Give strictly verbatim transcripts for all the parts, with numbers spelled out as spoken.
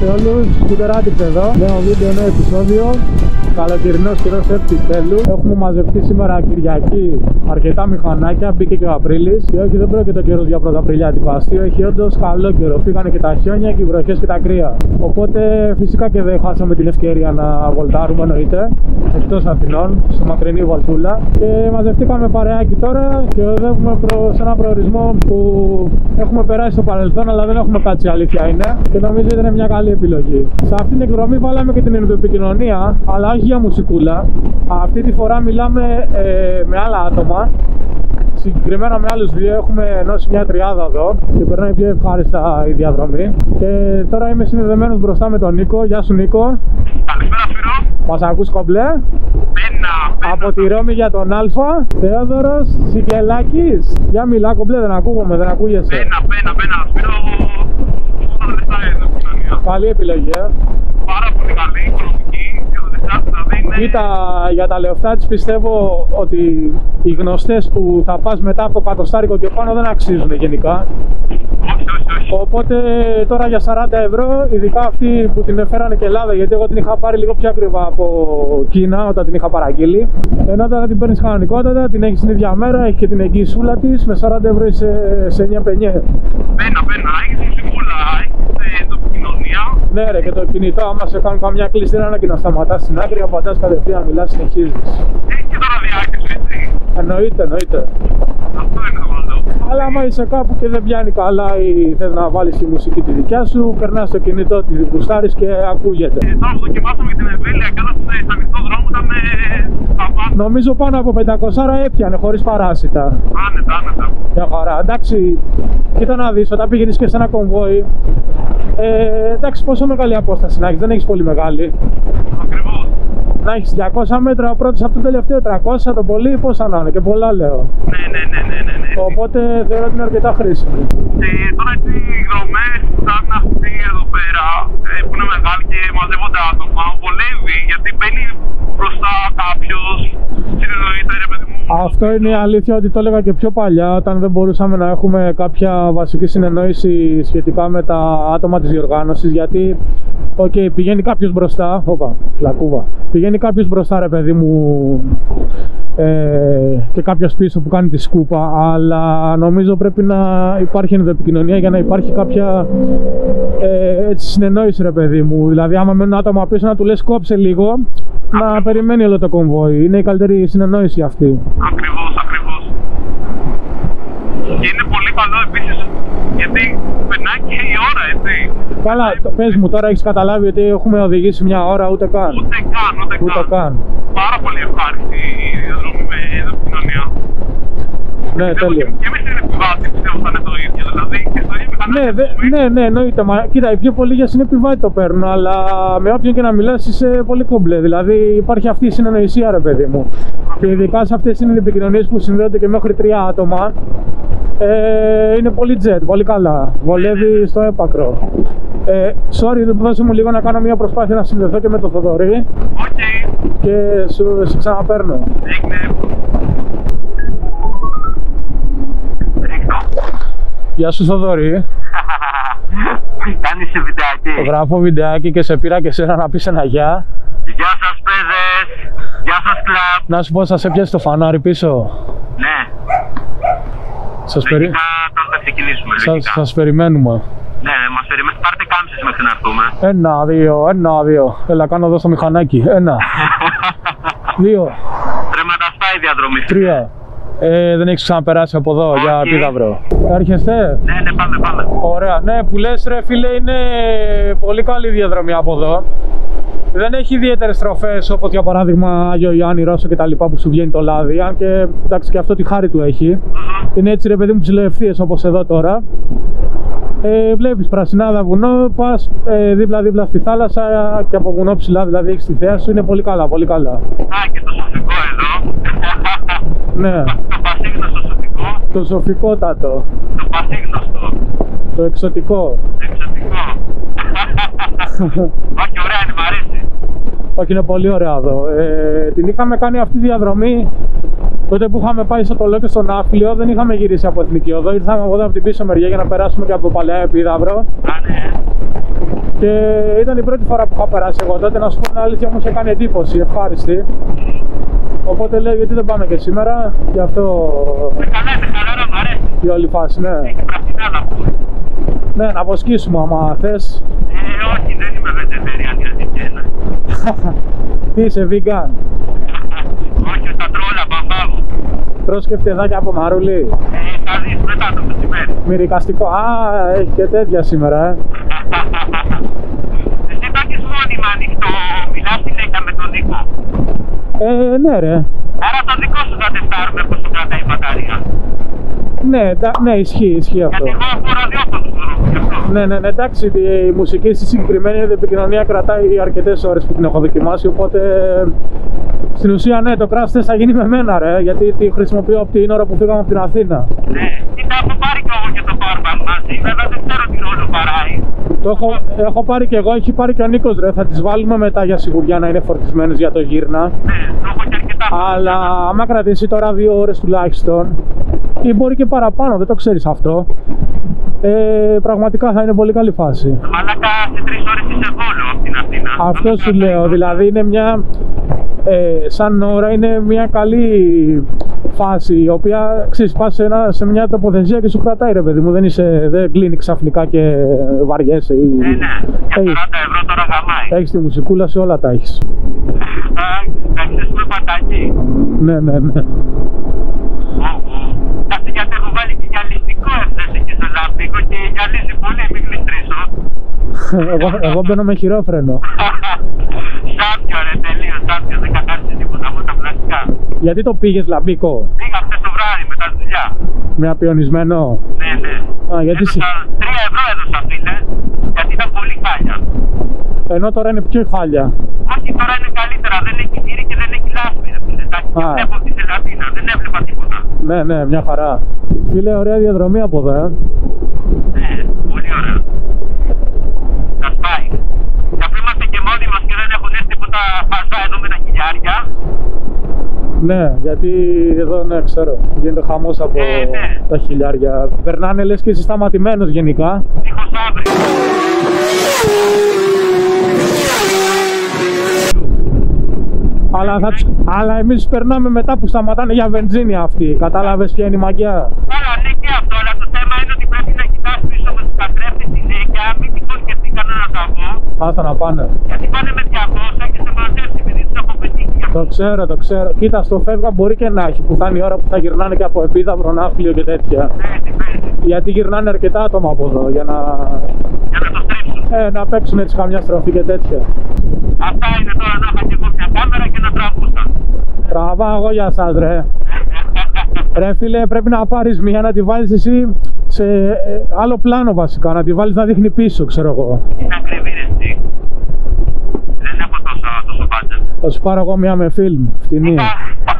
όλους, Σκουτεράτιξ εδώ. Νέο βίντεο, νέο επεισόδιο. Καλοκαιρινός καιρός επιτέλους. Έχουμε μαζευτεί σήμερα Κυριακή αρκετά μηχανάκια. Μπήκε και ο Απρίλης. Και όχι, δεν πρόκειται ο καιρός για πρωταπριλιάτικο αστείο. Έχει όντως καλό καιρό. Φύγανε και τα χιόνια και οι βροχές και τα κρύα. Οπότε φυσικά και δεν χάσαμε την ευκαιρία να βολτάρουμε, εννοείται. Εκτός Αθηνών, στη μακρινή βολτούλα. Και μαζευτήκαμε παρεάκι τώρα και οδεύουμε προς ένα προορισμό που έχουμε περάσει στο παρελθόν, αλλά δεν έχουμε κάτσει, η αλήθεια είναι. Και νομίζω ότι είναι μια καλή επιλογή. Σε αυτήν την εκδρομή βάλαμε και την ενδοεπικοινωνία, αλλά όχι για μουσικούλα. Αυτή τη φορά μιλάμε ε, με άλλα άτομα. Συγκεκριμένα με άλλους δύο, έχουμε ενώσει μια τριάδα εδώ και περνάει πιο ευχάριστα η διαδρομή. Και τώρα είμαι συνδεδεμένος μπροστά με τον Νίκο. Γεια σου, Νίκο. Καλησπέρα, Σπύρο. Μας ακούς κομπλέ? Πένα, πένα. Από τη Ρώμη για τον Αλφα, Θεόδωρος Σικελάκης. Για μιλά κομπλέ, δεν ακούγομαι, δεν ακούγεσαι. Πένα, πένα, πένα, Σπύρο. Όταν δεν θα είναι επικοινωνία. Καλή επιλογή, ε. Πάρα πολύ καλή, οικονομική. Και το δεσάτι δηλαδή είναι... Κοίτα, για τα λεφτά της πιστεύω ότι οι γνωστές που θα πας μετά από πατοστάρικο και πάνω δεν αξίζουν γενικά. Όχι, όχι, όχι. Οπότε τώρα για σαράντα ευρώ, ειδικά αυτοί που την έφερανε και Ελλάδα, γιατί εγώ την είχα πάρει λίγο πιο ακριβά από Κίνα όταν την είχα παραγγείλει. Ενώ όταν την παίρνεις κανονικότατα, την έχεις την ίδια μέρα, έχει και την εγγύησούλα της, με σαράντα ευρώ είσαι σε εννιά πενιέ. Πένα, πένα, έχεις μουσικούλα, έχεις επικοινωνία. Ναι ρε, και το κινητό άμα σε κάνουν καμιά κλειστή δεν είναι ανάγκη να σταματάς στην άκρη, απαντάς κατευθείαν, μιλάς, συνεχίζεις. Έχει και το ραδιάκι σου, έτσι. Εννοείται, εννοείται. Αυτό είναι το καλό. Αλλά άμα είσαι κάπου και δεν πιάνει καλά ή θες να βάλεις τη μουσική τη δικιά σου, περνάς στο κινητό, τη γουστάρεις και ακούγεται. Ε, τώρα που δοκιμάσαμε για την εμβέλεια και όταν σε ανοιχτό δρόμο ήταν τα πάντα. Νομίζω πάνω από πεντακόσια έπιανε χωρίς παράσιτα. Άνετα, άνετα. Μια χαρά. Εντάξει, κοίτα να δεις, όταν πήγαινες και σε ένα κομβόι, ε, εντάξει, πόσο μεγάλη απόσταση να έχεις, δεν έχεις πολύ μεγάλη. Ακριβώς. Να έχεις διακόσια μέτρα ο πρώτος από το τελευταίο, τριακόσια το πολύ, πόσα να είναι, και πολλά λέω. Ναι, ναι, ναι, ναι, ναι, ναι. Οπότε θεωρώ ότι είναι αρκετά χρήσιμη. Και τώρα έτσι οι γραμμές σαν αυτή εδώ πέρα ε, που είναι μεγάλη και μαζεύονται άτομα, βολεύει γιατί μπαίνει μπροστά κάποιος, συνεννοείται ρε παιδί μου. Αυτό είναι η αλήθεια, ότι το έλεγα και πιο παλιά, όταν δεν μπορούσαμε να έχουμε κάποια βασική συνεννόηση σχετικά με τα άτομα της διοργάνωσης, γιατί οκ, okay, πηγαίνει κάποιος μπροστά, όπα, λακκούβα, πηγαίνει κάποιος μπροστά ρε παιδί μου ε, και κάποιος πίσω που κάνει τη σκούπα, αλλά νομίζω πρέπει να υπάρχει ενδοεπικοινωνία για να υπάρχει κάποια ε, έτσι, συνεννόηση ρε παιδί μου. Δηλαδή άμα μένουν άτομα πίσω να του λες κόψε λίγο, να περιμένει όλο το κομβόι. Είναι η καλύτερη συνεννόηση αυτή. Ακριβώς, ακριβώς. Και είναι πολύ καλό επίσης γιατί περνάει και η ώρα, έτσι. Καλά, το, πες μου τώρα, έχεις καταλάβει ότι έχουμε οδηγήσει μια ώρα, ούτε καν. Ούτε καν, ούτε, ούτε καν. καν. Πάρα πολύ ευχάριστη η διαδρομή με επικοινωνία. Ναι, τέλειο. Και εμείς είναι επιβάτη, πιστεύω θα είναι το ίδιο, δηλαδή και στο ίδιο μηχανάκι. Ναι, δε, ναι, ναι, εννοείται. Μα κοίτα, οι πιο πολλοί για συνεπιβάτη το παίρνουν, αλλά με όποιον και να μιλάς είσαι πολύ κομπλέ. Δηλαδή υπάρχει αυτή η συνεννοησία, ρε παιδί μου. Και ειδικά σε αυτές είναι οι επικοινωνίες που συνδέονται και μέχρι τρία άτομα. Ε, είναι πολύ jet, πολύ καλά. Βολεύει στο έπακρο. Ε, sorry, δώσε μου λίγο να κάνω μια προσπάθεια να συνδεθώ και με το Θοδωρή. Οκ. Okay. Και σου, σου ξαναπαίρνω. Έγινε. Γεια σου Θοδωρή. Κάνεις βιντεάκι. Γράφω βιντεάκι και σε πήρα και σένα να πεις ένα γεια. Γεια σας παιδες. Γεια σας κλαμπ. Να σου πω, σας έπιασε το φανάρι πίσω. Ναι. Σας, περι... Λογικά, τώρα θα ξεκινήσουμε. σας, σας περιμένουμε. Ναι, μας περιμένουμε. Πάρτε κάμψες μέχρι να έρθουμε. Ένα, δύο, ένα, δύο. Έλα, κάνω εδώ στο μηχανάκι. Ένα. Δύο. Τρεματαστά η διαδρομή. Τρία. Ε, δεν έχεις ξαναπεράσει από εδώ okay. για Πίδαυρο. Έρχεστε. Ναι, ναι, πάμε, πάμε. Ωραία. Ναι, που λες ρε φίλε, είναι πολύ καλή διαδρομή από εδώ. Δεν έχει ιδιαίτερες στροφές όπως για παράδειγμα Άγιο Ιωάννη Ρώσο και τα λοιπά που σου βγαίνει το λάδι. Αν και εντάξει και αυτό τη χάρη του έχει. Mm-hmm. Είναι έτσι ρε παιδί μου ψηλοευθείες όπως εδώ τώρα. Ε, βλέπεις πρασινάδα βουνό, πας ε, δίπλα-δίπλα στη θάλασσα και από βουνό ψηλά δηλαδή έχεις τη θέα σου. Είναι πολύ καλά, πολύ καλά. Α, και το σοφικό εδώ. Ναι. Το, το πασίγνωστο σοφικό. Το σοφικότατο. Το πασίγνωστο. Το εξωτικό. Το εξωτικό. Όχι, ωραία είναι, μ' αρέσει. Όχι, είναι πολύ ωραία εδώ. Ε, την είχαμε κάνει αυτή τη διαδρομή τότε που είχαμε πάει στο Τολό και στον Ναύπλιο. Δεν είχαμε γυρίσει από Εθνική Οδό. Ήρθαμε από εδώ από την πίσω μεριά για να περάσουμε και από Παλαιά Επίδαυρο. Α, ναι. Και ήταν η πρώτη φορά που είχα περάσει εγώ τότε, να σου πω την αλήθεια, μου είχε κάνει εντύπωση, ευχάριστη. Οπότε λέω γιατί δεν πάμε και σήμερα, γι' αυτό. Με καλά, με καλά, μ' αρέσει. Η όλη φάση, ναι. Έχει πρασινά να πούμε. Ναι, να βοσκήσουμε άμα θες. Ε, όχι, δεν είμαι vegetarian για την Τι είσαι, vegan? Όχι, τα τρόλα, μπαμπάβο. Τρως και φτεδάκια από μαρούλι. Ε, θα δεις μετά το μεσημέρι. Μυρικαστικό. Α, έχει και τέτοια σήμερα, ε. Εσύ το έχεις μόνιμα ανοιχτό, μιλάς συνέχεια με τον Νίκο. Ε, ναι ρε. Άρα το δικό σου θα τεστάρουμε πως το κρατάει η μπαταρία. Ναι, ναι, ισχύει, ισχύει αυτό. Γιατί εγώ από ραδιόφωνο μπορώ γι' αυτό. Ναι, ναι, ναι, εντάξει, η μουσική στη συγκεκριμένη επικοινωνία κρατάει αρκετές ώρες που την έχω δοκιμάσει, οπότε στην ουσία ναι, το crash test θα γίνει με μένα ρε, γιατί τη χρησιμοποιώ από την ώρα που φύγαμε από την Αθήνα. Ναι, κοίτα, έχω πάρει κι εγώ και το powerbank μαζί, βέβαια δεν ξέρω τι ρόλο παράει. Το έχω, έχω πάρει και εγώ, έχει πάρει και ο Νίκος ρε, θα τις βάλουμε μετά για σιγουριά να είναι φορτισμένες για το γύρνα. Ναι, το έχω και αρκετά. Αλλά άμα κρατήσει τώρα δύο ώρες τουλάχιστον, ή μπορεί και παραπάνω, δεν το ξέρεις αυτό, ε, πραγματικά θα είναι πολύ καλή φάση. Μαλάκα σε τρεις ώρες είσαι Βόλο από την Αθήνα. Αυτό σου λέω, δηλαδή είναι μια, ε, σαν ώρα είναι μια καλή φάση, η οποία ξέρεις, πας σε, ένα, σε μια τοποθεσία και σου κρατάει ρε παιδί μου, δεν, είσαι, δεν κλείνει ξαφνικά και βαριέσαι. Ή... Ναι, ναι, για σαράντα ευρώ τώρα γαμάει. Έχεις τη μουσικούλα σε όλα τα έχεις. Θα ξέρουμε πατάκι. Ναι, ναι, ναι. Κάτι γιατί έχω βάλει και γυαλιστικό ευθές εκεί στο λάμπικο και γυαλίζει πολύ, μην γλιστρήσω. εγώ, εγώ μπαίνω με χειρόφρενο. Σάπιο ρε, τελείως σάπιο, δεν καθάρισε τίποτα από τα πλαστικά. Γιατί το πήγες λαμπίκο? Πήγα χθες το βράδυ μετά τη δουλειά. Με απιονισμένο? Ναι, ναι. Α, γιατί έδωσα, τρία ευρώ έδωσα φίλε, γιατί ήταν πολύ χάλια. Ενώ τώρα είναι πιο χάλια. Όχι, τώρα είναι καλύτερα, δεν έχει γύρι και δεν έχει λάσπη ρε φίλε. Τα βλέπω στη Σελατίνα, δεν έβλεπα τίποτα. Ναι, ναι, μια χαρά. Φίλε, ωραία διαδρομή από εδώ, ε. Ναι, πολύ ωραία. Θα σπάει. Και αφού είμαστε και μόνοι μας και δεν έχουν έρθει τίποτα φασά εδώ με τα χιλιάρια. Ναι, γιατί εδώ, ναι, ξέρω, γίνεται χαμός από ε, ναι. τα χιλιάρια. Περνάνε λες και είσαι σταματημένος γενικά. Δίχως αύριο. Αλλά, θα τους... Αλλά εμείς περνάμε μετά που σταματάνε για βενζίνη αυτοί. Κατάλαβες ποια είναι η μαγιά? Καλά, ναι και αυτό, αλλά το θέμα είναι ότι πρέπει να κοιτάς πίσω με τους καθρέφτες συνέχεια, μην τυχόν σκεφτεί κανένα ταγό. Άστα να πάνε. Γιατί πάνε με διακόσια και σε μαζεύσει, επειδή τους έχω πετύχει. Το ξέρω, το ξέρω. Κοίτα, στο φεύγα μπορεί και να έχει, που θα είναι η ώρα που θα γυρνάνε και από Επίδαυρο, Ναύπλιο και τέτοια. Παίζει, παίζει. Γιατί γυρνάνε αρκετά άτομα από εδώ για να, Για να το στρίψουν. ε, να παίξουν έτσι καμιά στροφή και τέτοια. Αυτά είναι τώρα να είχα και εγώ μια κάμερα και να τραβούσα. Τραβάω εγώ για σας ρε. Ρε φίλε, πρέπει να πάρεις μία να τη βάλεις εσύ σε ε, άλλο πλάνο βασικά, να τη βάλεις να δείχνει πίσω, ξέρω εγώ. Είναι ακριβή ρε εσύ. Δεν έχω τόσο, τόσο budget. Θα σου πάρω εγώ μία με φιλμ, φτηνή. Είχα...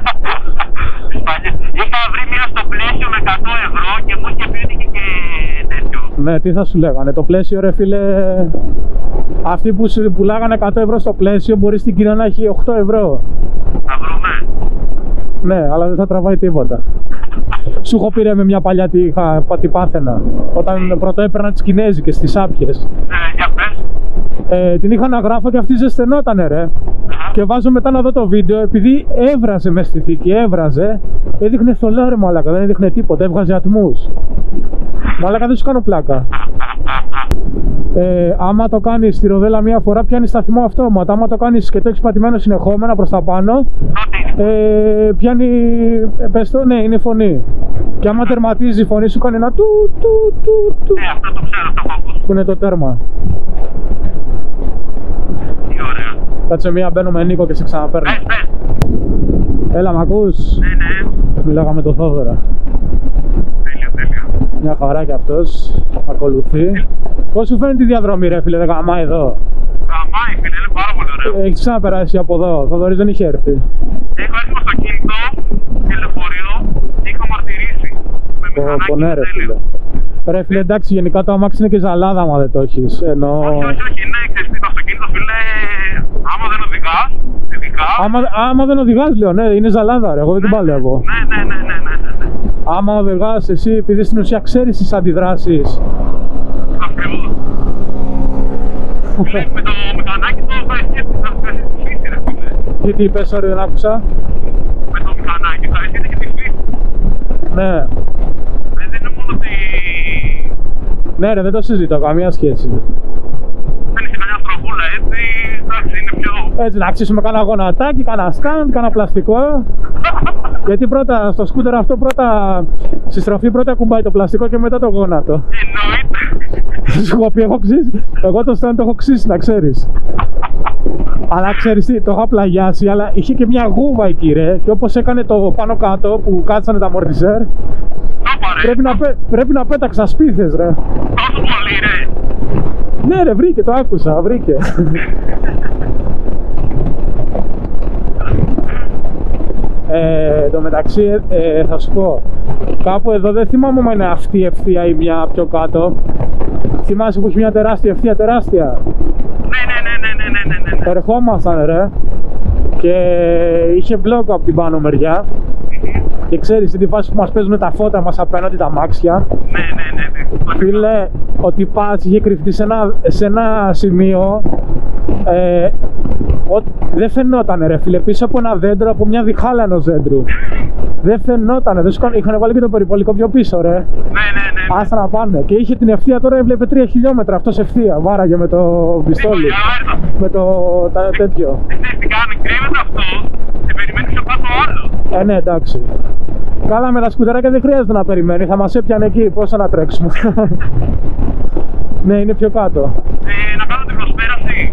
Είχα βρει μία στο πλαίσιο με εκατό ευρώ και μου είχε πει ότι είχε και τέτοιο. Ναι, τι θα σου λέγανε, το πλαίσιο ρε φίλε, αυτοί που σου πουλάγανε εκατό ευρώ στο πλαίσιο μπορεί στην Κίνα να έχει οκτώ ευρώ. Θα βρούμε. Ναι, αλλά δεν θα τραβάει τίποτα. Σου έχω πει ρε με μια παλιά τι, είχα, τι πάθαινα όταν πρώτο έπαιρνα τις κινέζικες, τις άπιες. Ναι, για πες. Ε, την είχα να γράφω και αυτή ζεσθενότανε ρε. Uh-huh. Και βάζω μετά να δω το βίντεο, επειδή έβραζε μες στη θήκη, έβραζε, έδειχνε θολά ρε μαλάκα, δεν έδειχνε τίποτα, έβγαζε ατμούς. Μαλάκα δεν σου κάνω πλάκα. Ε, άμα το κάνεις στη ροδέλα μία φορά πιάνει σταθμό αυτόματα. Άμα το κάνεις και το έχεις πατημένο συνεχόμενα προς τα πάνω, ε, πιάνει, ε, πες το, ναι, είναι φωνή. Και άμα τερματίζει η φωνή σου κάνει ένα του του του του. Ναι, αυτό το ξέρω, το έχω ακούσει. Που είναι το τέρμα. Τι ωραία. Κάτσε μία, μπαίνω με Νίκο και σε ξαναπαίρνω. Πες, πες. Έλα, μ' ακούς? Ναι, ναι. Μιλάγα με το Θόδωρα. Τέλειο, τέλειο. Μια χαρά κι αυτός, ακολουθεί. Πώς σου φαίνεται η διαδρομή ρε φίλε, δεν γαμάει εδώ? Γαμάει φίλε, είναι πάρα πολύ ωραίο. Έχεις ξαναπεράσει από εδώ, ο Θοδωρής δεν είχε έρθει. Έχω έρθει με αυτοκίνητο και λεωφορείο και είχα μαρτυρήσει. Με μηχανάκι Ναι, ρε φίλε. Ρε φίλε, εντάξει, γενικά το αμάξι είναι και ζαλάδα άμα δεν το έχεις. Ενώ... Όχι, όχι, όχι, είναι ξεστή το αυτοκίνητο φίλε, άμα δεν οδηγάς, ειδικά. Άμα, άμα δεν οδηγάς λέω, ναι, είναι ζαλάδα ρε, εγώ δεν την παλεύω. Ναι, ναι, ναι, ναι, ναι, ναι, ναι. Άμα οδηγάς εσύ, επειδή στην ουσία ξέρεις τις αντιδράσεις. Ακριβώς. Με το μηχανάκι το ευχαριστήθηκε, θα ευχαριστήσει τη φύση, ρε φίλε. Τι, τι είπες, sorry, δεν άκουσα. Με το μηχανάκι ευχαριστήθηκε και τη φύση. Ναι. Δεν είναι μόνο ότι Ναι ρε, δεν το συζητώ, καμία σχέση. θέλει καμιά στραβούλα έτσι, εντάξει, είναι πιο... Έτσι, να αξίσουμε κανένα γονατάκι, κανένα stand, κανένα πλαστικό. Γιατί πρώτα στο σκούτερ αυτό, πρώτα στη στροφή πρώτα κουμπάει το πλαστικό και μετά το γόνατο. Εννοείται. Σου έχω πει, έχω ξύσει. Εγώ το stand το έχω ξύσει, να ξέρεις. Αλλά ξέρεις τι, το έχω πλαγιάσει, αλλά είχε και μια γούβα εκεί ρε. Και όπως έκανε το πάνω κάτω που κάτσανε τα αμορτιζέρ, πρέπει να, πέ, πρέπει να πέταξα σπίθες ρε. Τόσο πολύ ρε. Ναι ρε, βρήκε, το άκουσα, βρήκε. Ε, εν τω μεταξύ, ε, θα σου πω, κάπου εδώ δεν θυμάμαι αν είναι αυτή η ευθεία ή μια πιο κάτω. Θυμάσαι που έχει μια τεράστια ευθεία, τεράστια. Ναι, ναι, ναι, ναι, ναι, ναι, ναι, ναι. Ερχόμασταν ρε και είχε μπλόκο από την πάνω μεριά. Και ξέρεις, στην φάση που μας παίζουν τα φώτα μας απέναντι τα μάξια. Ναι, ναι, ναι, ναι. Φίλε, ο τυπάς είχε κρυφτεί σε ένα, σε ένα σημείο ε, ο, δεν φαινότανε ρε φίλε, πίσω από ένα δέντρο, από μια διχάλα ενός δέντρου. Δεν φαινότανε, δεν σκον... είχαν βάλει και το περιπολικό πιο πίσω ρε. Ναι, ναι, ναι. Άστα να πάνε. Και είχε την ευθεία, τώρα έβλεπε τρία χιλιόμετρα αυτός ευθεία, βάραγε με το πιστόλι. Με το τα, τέτοιο. Δεν ξέρεις τι κάνει, κρύβεται αυτό και περιμένει πιο κάτω άλλο. Ε, ναι, εντάξει. Καλά, με τα σκουτεράκια δεν χρειάζεται να περιμένει, θα μας έπιανε εκεί, πόσα να τρέξουμε. Ναι, είναι πιο κάτω. Ε, να κάνω την προσπέραση.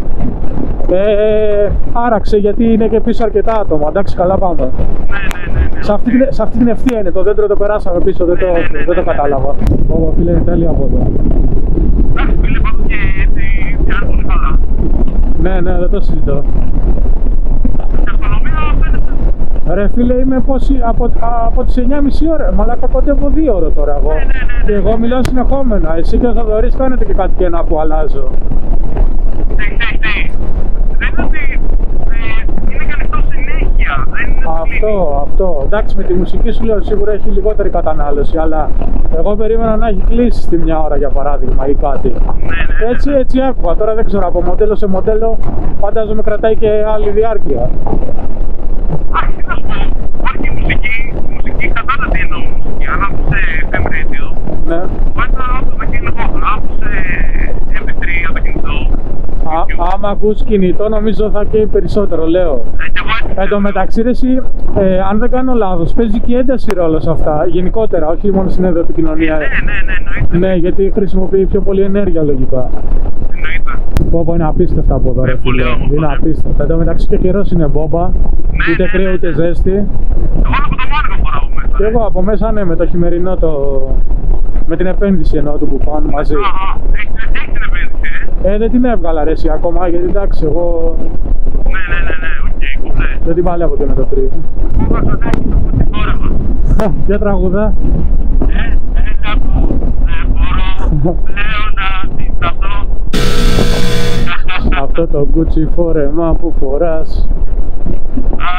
Ε, άραξε γιατί είναι και πίσω αρκετά άτομα, εντάξει, καλά πάμε. Ναι, ναι, ναι, ναι. Σε αυτή, την, σε αυτή την ευθεία είναι, το δέντρο το περάσαμε πίσω, δεν το, Ναι, ναι, ναι, δεν το ναι, ναι. κατάλαβα. Ω, φίλε, είναι τέλεια από εδώ. Εντάξει, φίλε, πάντως και έτσι πιάνει πολύ καλά. Ναι, ναι, δεν το συζητώ. Και αυτονομία φαίνεται. Ρε φίλε, είμαι πόση, από, από τις εννιά και μισή ώρα, μαλάκα κοντεύω δύο ώρο τώρα εγώ. Ναι, ναι, ναι, ναι. Και εγώ μιλάω συνεχόμενα, εσύ και ο Θοδωρής κάνετε και κάτι και ένα που αλλάζω. Τι, τι, τι. Δεν είναι ότι ε, είναι και ανοιχτό συνέχεια. Δεν είναι Αυτό, αυτό. Εντάξει, με τη μουσική σου λέω σίγουρα έχει λιγότερη κατανάλωση, αλλά εγώ περίμενα να έχει κλείσει στη μια ώρα για παράδειγμα ή κάτι. Ναι, ναι, ναι. Έτσι, έτσι άκουγα. Τώρα δεν ξέρω, από μοντέλο σε μοντέλο φαντάζομαι κρατάει και άλλη διάρκεια. Αχ, τι να σου πω. Υπάρχει και η μουσική. Η μουσική κατάτα τι εννοώ μουσική. Αν άκουσε εφ εμ Radio, Ναι. πάει να άκουσε κινητό. Αν άκουσε εμ πι θρι από το κινητό. Α, άμα ακούς κινητό νομίζω θα καίει περισσότερο, λέω. Ε, και εγώ έτσι. Εν τω μεταξύ, ρε, εσύ, ε, αν δεν κάνω λάθος, παίζει και ένταση ρόλο σε αυτά, γενικότερα, όχι μόνο στην επικοινωνία. Ναι, ναι, ναι, εννοείται. Ναι, γιατί χρησιμοποιεί πιο πολύ ενέργεια λογικά. Εννοείται. Πω, πω, είναι απίστευτα από εδώ, ρε Ε, πολύ φίλε. όμορφο, Είναι ναι. απίστευτα. Εν τω μεταξύ και καιρός είναι μπόμπα, ούτε ναι, κρύο ναι, ούτε ναι. ζέστη. Εγώ από το Μάρκο φοράω μέσα. Και εγώ από μέσα, ναι, με το χειμερινό το. Με την επένδυση εννοώ του μπουφάν μαζί. Αχα, έχεις έχεις την επένδυση, ε. Ε, δεν την έβγαλα ρε εσύ ακόμα, γιατί εντάξει, εγώ Ναι, ναι, ναι, ναι, οκ, κουμπλέ. δεν την παλεύω και με το τρίο. Πού θα σας έχει το κουτικόρευμα. Για τραγουδά. Ε, έλα που δεν μπορώ πλέον να αντισταθώ. Αυτό το Gucci φόρεμα που φοράς. Α,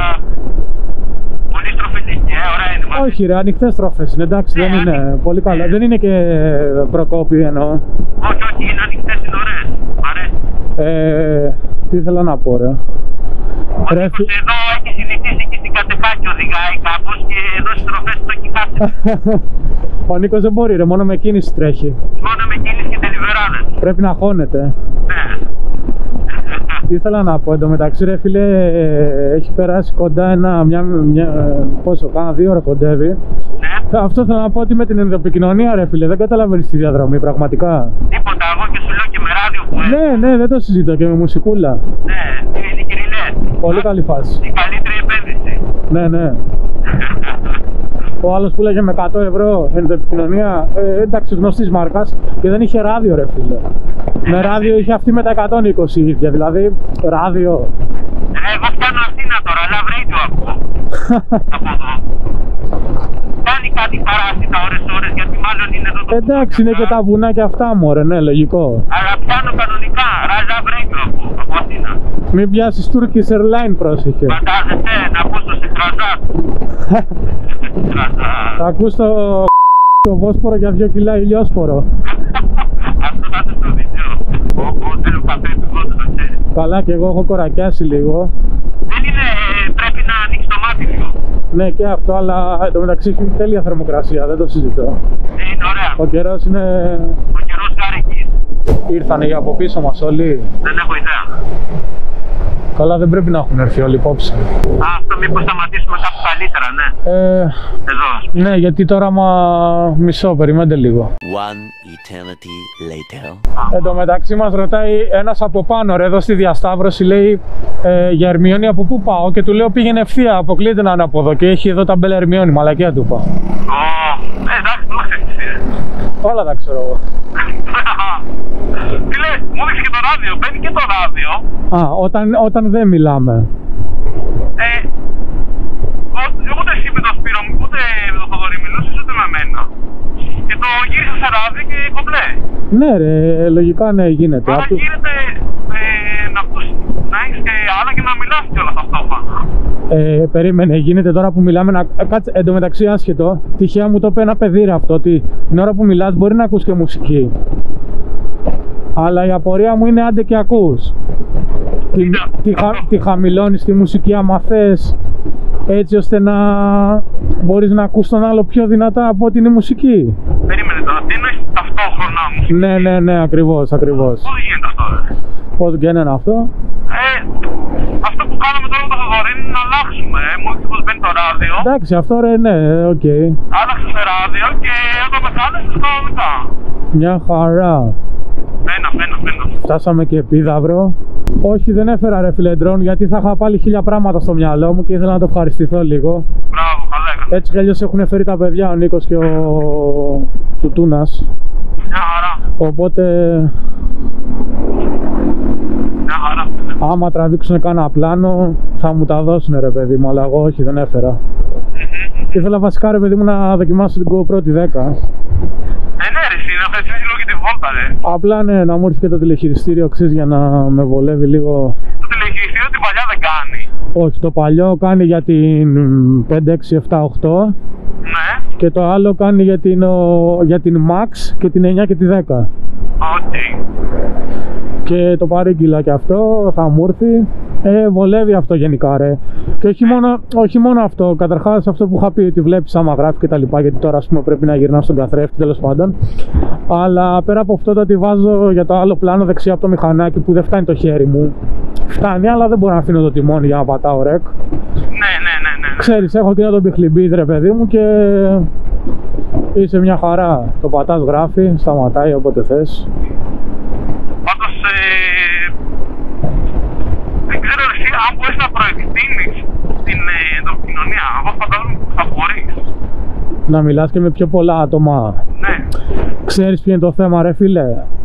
πολύ στροφιλική, ε, ωραία είναι. μάλιστα. Όχι ρε, ανοιχτές στροφές είναι, εντάξει, Ναι, δεν είναι ανοιχτές. πολύ καλά. Δεν είναι και προκόπη εννοώ. Όχι, όχι, είναι ανοιχτές, είναι ωραίες. Μ' αρέσει. Ε, τι ήθελα να πω ρε. Ο Ρε, τύπος φι- εδώ έχει συνηθίσει και στην Κατεχάκη οδηγάει κάπως και εδώ στις στροφές το έχει χάσει. Ο Νίκος δεν μπορεί ρε, μόνο με κίνηση τρέχει. Μόνο με κίνηση και τελειβεράδες. Πρέπει να χώνεται. Ναι. Τι ήθελα να πω, εντωμεταξύ ρε φίλε, ε, έχει περάσει κοντά ένα, μια, μια, ε, πόσο, κάνα δύο ώρα κοντεύει. Ναι. Αυτό θέλω να πω ότι με την ενδοεπικοινωνία ρε φίλε, δεν καταλαβαίνεις τη διαδρομή πραγματικά. Τίποτα, εγώ και σου λέω και με ράδιο που έχω. Ναι, ναι, δεν το συζητώ και με μουσικούλα. Ναι, είναι κυριλές. Πολύ καλή φάση. Η καλύτερη επένδυση. Ναι, ναι. Ο άλλος που λέγε με εκατό ευρώ ενδοεπικοινωνία, ε, εντάξει, γνωστής μάρκας και δεν είχε ράδιο ρε φίλε. Με ράδιο είχε αυτή με τα εκατόν είκοσι ίδια, δηλαδή ράδιο. Ε, εγώ φτάνω Αθήνα τώρα, αλλά radio ακούω. Από εδώ. Κάνει κάτι παράσιτα ώρες ώρες γιατί μάλλον είναι εδώ το Εντάξει, είναι και τα βουνάκια αυτά μωρέ, ναι, λογικό. Αλλά πιάνω κανονικά, ράζα radio ακούω από Αθήνα. Μην πιάσεις Turkish Airline, πρόσεχε. Φαντάζεσαι να ακούσω σε τραζά. Θα ακούς το το Βόσπορο για δύο κιλά ηλιόσπορο. Αυτό θα είναι στο βίντεο. Ω, ω, θέλω καφέ του κόντου, το ξέρεις. Καλά, και εγώ έχω κορακιάσει λίγο. Δεν είναι, πρέπει να ανοίξει το μάτι λίγο. Ναι, και αυτό, αλλά εντωμεταξύ έχει τέλεια θερμοκρασία, δεν το συζητώ. Ε, είναι ωραία. Ο καιρός είναι... Ο καιρός γάρικης. Ήρθανε για από πίσω μας όλοι. Δεν έχω ιδέα. Καλά, δεν πρέπει να έχουν έρθει όλοι υπόψη. Α, αυτό μήπως σταματήσουμε κάπου καλύτερα, ναι. Ε, Εδώ. ναι, γιατί τώρα μα... μισό, περιμένετε λίγο. One eternity later. Εν τω μεταξύ μας ρωτάει ένας από πάνω, ρε, εδώ στη διασταύρωση, λέει ε, για Ερμιόνη από πού πάω, και του λέω πήγαινε ευθεία, αποκλείται να είναι από εδώ, και έχει εδώ τα μπέλα Ερμιόνη, μαλακία του είπα. Ω, ε, εντάξει, το ξέρεις. Όλα τα ξέρω εγώ. Τι λες, μου έδειξε και το ράδιο, μπαίνει και το ράδιο. Α, όταν, όταν δεν μιλάμε. Ε, ούτε εσύ με τον Σπύρο, ούτε με τον Θοδωρή μιλούσες, ούτε με μένα. Και το γύρισα σε ράδιο και κομπλέ. Ναι ρε, λογικά ναι, γίνεται. Άρα Αυτού... γίνεται ε, να ακούς, να έχεις και άλλα και να μιλάς κιόλας ταυτόχρονα. Ε, περίμενε, γίνεται τώρα που μιλάμε να... Κάτσε, εντωμεταξύ άσχετο, τυχαία μου το είπε ένα παιδί ρε αυτό, ότι την ώρα που μιλάς μπορεί να ακούς και μουσική. Αλλά η απορία μου είναι άντε και ακούς. Τη, τη, χα, τη χαμηλώνεις τη μουσική άμα θες, έτσι ώστε να μπορείς να ακούς τον άλλο πιο δυνατά από ότι είναι η μουσική. Περίμενε τώρα, τι εννοείς ταυτόχρονα μουσική? Ναι, ναι, ναι, ακριβώς, ακριβώς. Πώς γίνεται αυτό ρε? Πώς γίνεται αυτό? Ε, αυτό που κάναμε τώρα με το Θοδωρή είναι να αλλάξουμε. Ε. Μου είπε πως μπαίνει το ράδιο. Εντάξει, αυτό ρε, ναι, οκ. Okay. Άλλαξε σε ράδιο και όταν με κάλεσες κανονικά. Μια χαρά. Φαίνα, φαίνα, φαίνα. Φτάσαμε και επίδαυρο. Όχι, δεν έφερα ρε φίλε ντρόν, γιατί θα είχα πάλι χίλια πράγματα στο μυαλό μου και ήθελα να το ευχαριστηθώ λίγο. Μπράβο, καλά έκανα. Έτσι κι αλλιώς έχουν φέρει τα παιδιά, ο Νίκος και ο Τουτούνας. Μια χαρά. Οπότε, μια χαρά. άμα τραβήξουν κάνα πλάνο, θα μου τα δώσουν ρε παιδί μου, αλλά εγώ όχι, δεν έφερα. Mm-hmm. Ήθελα βασικά ρε παιδί μου να δοκιμάσω την GoPro τη δέκα. Ε, ναι ρε, εσύ, να φέρεις λίγο και τη βόλτα ρε. Απλά ναι, να μου έρθει και το τηλεχειριστήριο εξής για να με βολεύει λίγο. Το τηλεχειριστήριο την παλιά δεν κάνει. Όχι, το παλιό κάνει για την πέντε, έξι, επτά, οκτώ. Ναι. Και το άλλο κάνει για την, για την Max και την εννιά και τη δέκα. Οκ. Okay. Και το παρήγγειλα και αυτό, θα μου έρθει. Ε, βολεύει αυτό γενικά ρε. Και όχι μόνο, όχι μόνο αυτό, καταρχάς αυτό που είχα πει ότι βλέπεις άμα γράφει και τα λοιπά, γιατί τώρα ας πούμε πρέπει να γυρνάω στον καθρέφτη τέλος πάντων. Αλλά πέρα από αυτό το ότι βάζω για το άλλο πλάνο δεξιά από το μηχανάκι που δεν φτάνει το χέρι μου. Φτάνει, αλλά δεν μπορώ να αφήνω το τιμόνι για να πατάω ρεκ. Ναι, ναι, ναι, ναι. Ξέρεις, έχω και ένα τον πιχλιμπίδ ρε παιδί μου και είσαι μια χαρά. Το πατάς, γράφει, σταματάει όποτε θες. Πάντως, ε, δεν ξέρω εσύ, αν μπορείς να προεκτείνεις την ενδοκοινωνία, εγώ φαντάζομαι που θα μπορείς. Να μιλάς και με πιο πολλά άτομα. Ναι. Ξέρεις ποιο είναι το θέμα ρε φίλε?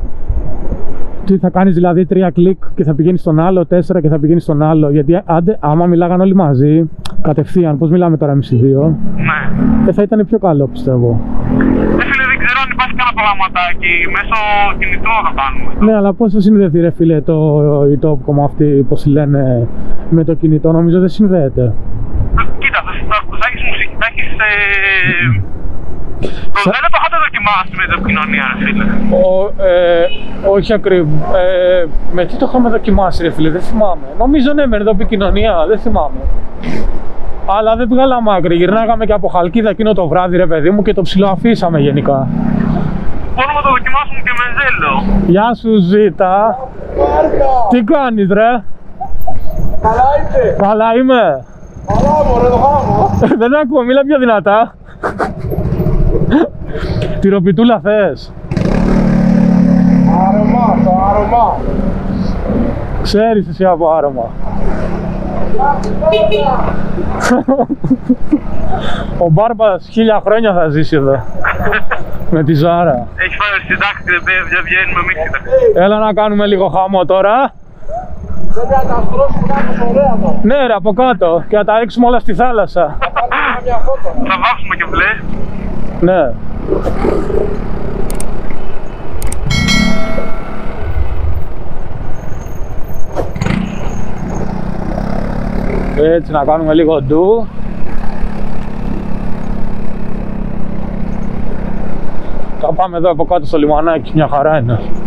Τι θα κάνεις δηλαδή τρία κλικ και θα πηγαίνεις στον άλλο, τέσσερα και θα πηγαίνεις στον άλλο. Γιατί άντε, άμα μιλάγαν όλοι μαζί, κατευθείαν, πώς μιλάμε τώρα εμείς οι δύο, ναι. ε, θα ήταν πιο καλό πιστεύω. Ε, φίλε, δεν ξέρω αν υπάρχει κανένα προγραμματάκι μέσω κινητού να το κάνουμε. Ναι, αλλά πώς θα συνδεθεί ρε φίλε το η Topcom αυτή, πώς λένε, με το κινητό? Νομίζω δεν συνδέεται. Κοίτα, θα, θα, θα έχεις μουσική, θα έχεις... Ε, το, Σα... Δεν το είχατε δοκιμάσει με την επικοινωνία ρε φίλε? Ο, ε, όχι ακριβώς. Ε, με τι το είχαμε δοκιμάσει ρε φίλε, δεν θυμάμαι. Νομίζω ναι, με την επικοινωνία, δεν θυμάμαι. Αλλά δεν βγάλαμε άκρη, γυρνάγαμε και από Χαλκίδα εκείνο το βράδυ ρε παιδί μου και το ψιλοαφήσαμε γενικά. Μπορούμε να το δοκιμάσουμε και με ζέλο. Γεια σου Ζήτα. Τι κάνεις ρε? Καλά είσαι? Καλά είμαι. Καλά μωρέ, το γάμο. Δεν ακούω, μίλα πιο δυνατά. Τυροπιτούλα θες? Άρωμα, το άρωμα. Ξέρεις εσύ από άρωμα. Ο Μπάρμπας χίλια χρόνια θα ζήσει εδώ. Με τη Ζάρα. Έχει φάει συντάξει, δεν βγαίνουμε μίξιτα. Έλα να κάνουμε λίγο χαμό τώρα. Δεν θα τα στρώσουμε κάπως ωραία εδώ. Ναι ρε, από κάτω και να τα ρίξουμε όλα στη θάλασσα. Θα πάρουμε μια φώτο. Θα βάψουμε και μπλε. Ναι. Έτσι να κάνουμε λίγο ντου. Θα πάμε εδώ από κάτω στο λιμανάκι, μια χαρά είναι.